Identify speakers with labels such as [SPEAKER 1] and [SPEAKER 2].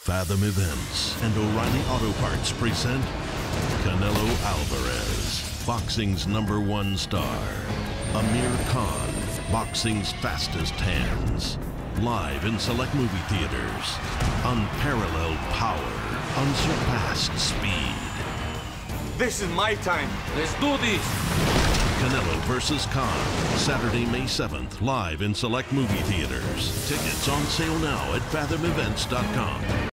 [SPEAKER 1] Fathom Events and O'Reilly Auto Parts present Canelo Alvarez, boxing's #1 star. Amir Khan, boxing's fastest hands. Live in select movie theaters. Unparalleled power, unsurpassed speed.
[SPEAKER 2] This is my time. Let's do this.
[SPEAKER 1] Canelo versus Khan, Saturday, May 7th, live in select movie theaters. Tickets on sale now at fathomevents.com.